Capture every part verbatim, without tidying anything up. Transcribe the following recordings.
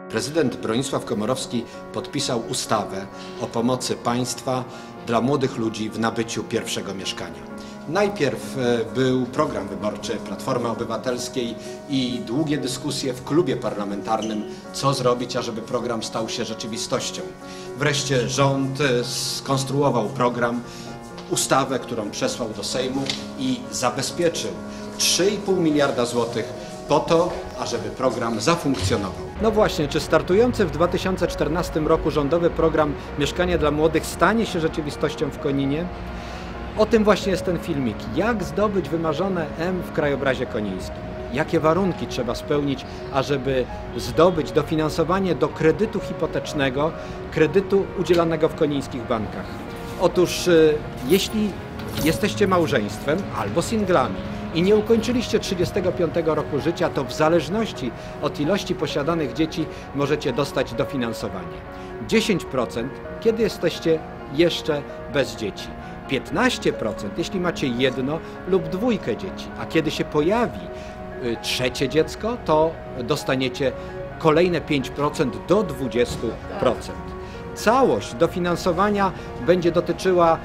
Prezydent Bronisław Komorowski podpisał ustawę o pomocy państwa dla młodych ludzi w nabyciu pierwszego mieszkania. Najpierw był program wyborczy Platformy Obywatelskiej i długie dyskusje w klubie parlamentarnym, co zrobić, ażeby program stał się rzeczywistością. Wreszcie rząd skonstruował program, ustawę, którą przesłał do Sejmu i zabezpieczył trzy i pół miliarda złotych po to, ażeby program zafunkcjonował. No właśnie, czy startujący w dwa tysiące czternastym roku rządowy program Mieszkanie dla Młodych stanie się rzeczywistością w Koninie? O tym właśnie jest ten filmik. Jak zdobyć wymarzone M w krajobrazie konińskim? Jakie warunki trzeba spełnić, ażeby zdobyć dofinansowanie do kredytu hipotecznego, kredytu udzielanego w konińskich bankach? Otóż jeśli jesteście małżeństwem albo singlami i nie ukończyliście trzydziestego piątego roku życia, to w zależności od ilości posiadanych dzieci możecie dostać dofinansowanie. dziesięć procent, kiedy jesteście jeszcze bez dzieci. piętnaście procent, jeśli macie jedno lub dwójkę dzieci, a kiedy się pojawi trzecie dziecko, to dostaniecie kolejne pięć procent do dwudziestu procent. Całość dofinansowania będzie dotyczyła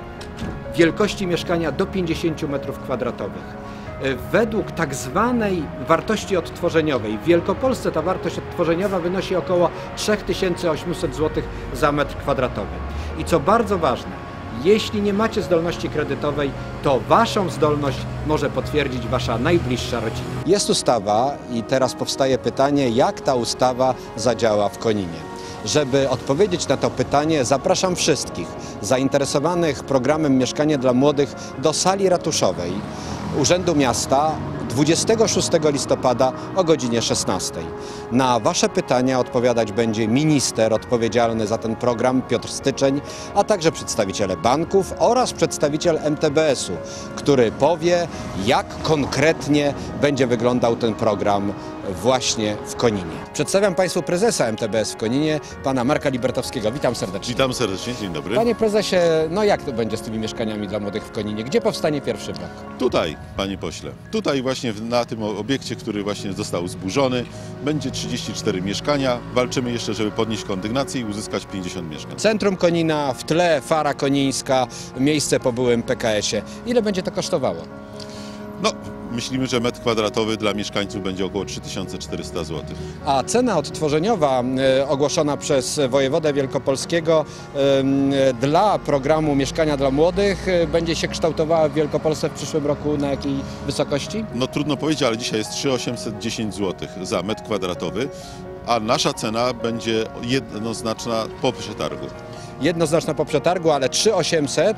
wielkości mieszkania do pięćdziesięciu metrów kwadratowych. Według tak zwanej wartości odtworzeniowej w Wielkopolsce ta wartość odtworzeniowa wynosi około trzy tysiące osiemset złotych za metr kwadratowy. I co bardzo ważne, jeśli nie macie zdolności kredytowej, to waszą zdolność może potwierdzić wasza najbliższa rodzina. Jest ustawa i teraz powstaje pytanie, jak ta ustawa zadziała w Koninie. Żeby odpowiedzieć na to pytanie, zapraszam wszystkich zainteresowanych programem Mieszkanie dla Młodych do sali ratuszowej Urzędu Miasta dwudziestego szóstego listopada o godzinie szesnastej. Na wasze pytania odpowiadać będzie minister odpowiedzialny za ten program Piotr Styczeń, a także przedstawiciele banków oraz przedstawiciel M T B S u, który powie, jak konkretnie będzie wyglądał ten program właśnie w Koninie. Przedstawiam Państwu prezesa M T B S w Koninie, pana Marka Libertowskiego. Witam serdecznie. Witam serdecznie, dzień dobry. Panie prezesie, no jak to będzie z tymi mieszkaniami dla młodych w Koninie? Gdzie powstanie pierwszy blok? Tutaj, panie pośle, tutaj właśnie na tym obiekcie, który właśnie został zburzony, będzie trzydzieści cztery mieszkania. Walczymy jeszcze, żeby podnieść kondygnację i uzyskać pięćdziesiąt mieszkań. Centrum Konina, w tle fara konińska, miejsce po byłym P K S ie. Ile będzie to kosztowało? No, myślimy, że metr kwadratowy dla mieszkańców będzie około trzy tysiące czterysta złotych. A cena odtworzeniowa y, ogłoszona przez wojewodę wielkopolskiego y, dla programu Mieszkania dla Młodych y, będzie się kształtowała w Wielkopolsce w przyszłym roku na jakiej wysokości? No trudno powiedzieć, ale dzisiaj jest trzy tysiące osiemset dziesięć złotych za metr kwadratowy, a nasza cena będzie jednoznaczna po przetargu. Jednoznaczna po przetargu, ale trzy tysiące osiemset,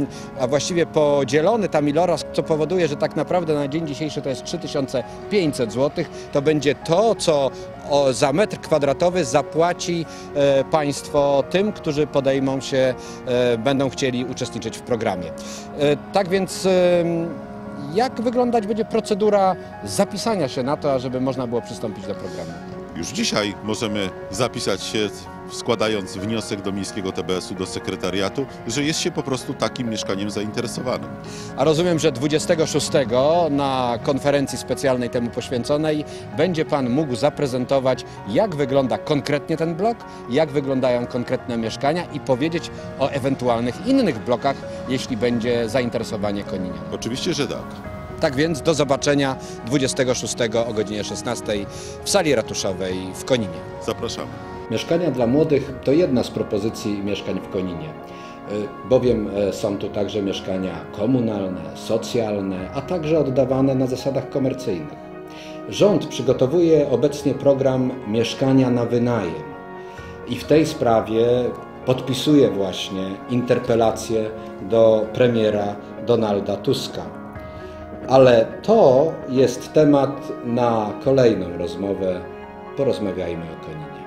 a właściwie podzielony tam iloraz, co powoduje, że tak naprawdę na dzień dzisiejszy to jest trzy tysiące pięćset złotych, to będzie to, co za metr kwadratowy zapłaci państwo tym, którzy podejmą się, będą chcieli uczestniczyć w programie. Tak więc jak wyglądać będzie procedura zapisania się na to, żeby można było przystąpić do programu? Już dzisiaj możemy zapisać się, składając wniosek do Miejskiego T B S u, do sekretariatu, że jest się po prostu takim mieszkaniem zainteresowanym. A rozumiem, że dwudziestego szóstego na konferencji specjalnej temu poświęconej będzie pan mógł zaprezentować, jak wygląda konkretnie ten blok, jak wyglądają konkretne mieszkania i powiedzieć o ewentualnych innych blokach, jeśli będzie zainteresowanie Konina. Oczywiście, że tak. Tak więc do zobaczenia dwudziestego szóstego o godzinie szesnastej w sali ratuszowej w Koninie. Zapraszamy. Mieszkania dla młodych to jedna z propozycji mieszkań w Koninie, bowiem są tu także mieszkania komunalne, socjalne, a także oddawane na zasadach komercyjnych. Rząd przygotowuje obecnie program Mieszkania na wynajem i w tej sprawie podpisuje właśnie interpelację do premiera Donalda Tuska. Ale to jest temat na kolejną rozmowę. Porozmawiajmy o Koninie.